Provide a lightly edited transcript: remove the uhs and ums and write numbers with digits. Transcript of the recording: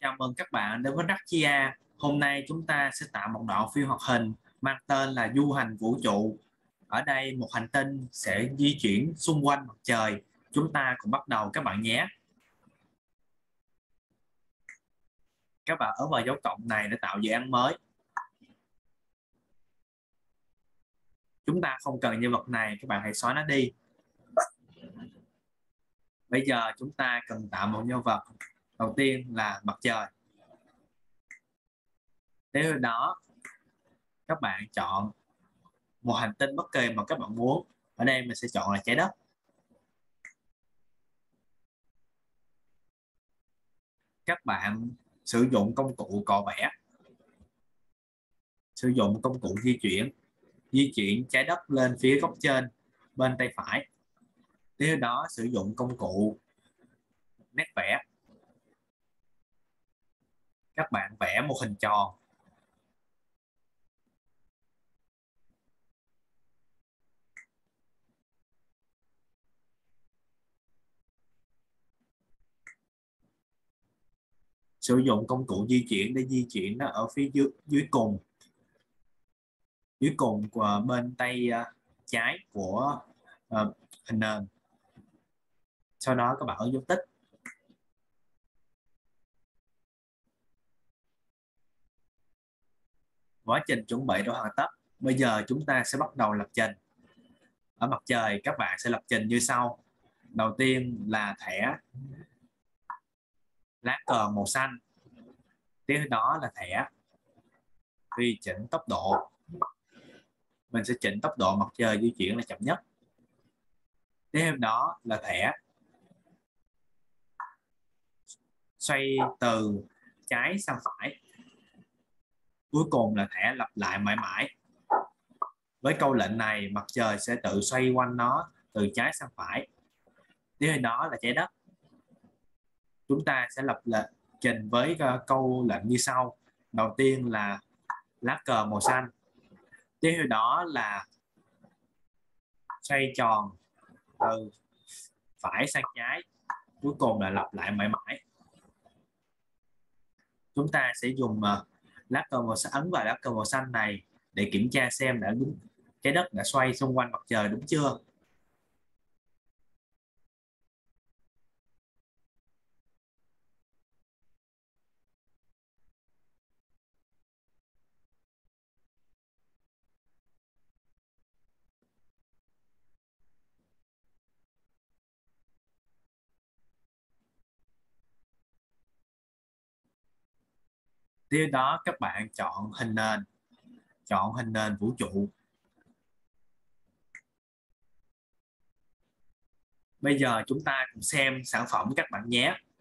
Chào mừng các bạn đến với Rakia. Hôm nay chúng ta sẽ tạo một đoạn phim hoạt hình mang tên là Du hành vũ trụ. Ở đây một hành tinh sẽ di chuyển xung quanh mặt trời. Chúng ta cùng bắt đầu các bạn nhé. Các bạn ấn vào dấu cộng này để tạo dự án mới. Chúng ta không cần nhân vật này, các bạn hãy xóa nó đi. Bây giờ chúng ta cần tạo một nhân vật. Đầu tiên là mặt trời. Tiếp theo đó các bạn chọn một hành tinh bất kỳ mà các bạn muốn. Ở đây mình sẽ chọn là trái đất. Các bạn sử dụng công cụ cọ vẽ, sử dụng công cụ di chuyển trái đất lên phía góc trên bên tay phải. Tiếp theo đó sử dụng công cụ nét vẽ, các bạn vẽ một hình tròn. Sử dụng công cụ di chuyển để di chuyển nó ở phía dưới cùng của bên tay trái của hình nền. Sau đó các bạn ấn dấu tích. Quá trình chuẩn bị đã hoàn tất. Bây giờ chúng ta sẽ bắt đầu lập trình. Ở mặt trời các bạn sẽ lập trình như sau. Đầu tiên là thẻ lá cờ màu xanh. Tiếp đó là thẻ tùy chỉnh tốc độ. Mình sẽ chỉnh tốc độ mặt trời di chuyển là chậm nhất. Tiếp theo đó là thẻ xoay từ trái sang phải. Cuối cùng là thẻ lặp lại mãi mãi. Với câu lệnh này mặt trời sẽ tự xoay quanh nó từ trái sang phải. Tiếp theo đó là trái đất. Chúng ta sẽ lập trình với câu lệnh như sau. Đầu tiên là lá cờ màu xanh. Tiếp theo đó là xoay tròn từ phải sang trái. Cuối cùng là lặp lại mãi mãi. Chúng ta sẽ dùng lá cờ màu xanh, ấn vào lá cờ màu xanh này để kiểm tra xem đã đúng, trái đất đã xoay xung quanh mặt trời đúng chưa. Tiếp đó các bạn chọn hình nền vũ trụ. Bây giờ chúng ta cùng xem sản phẩm các bạn nhé.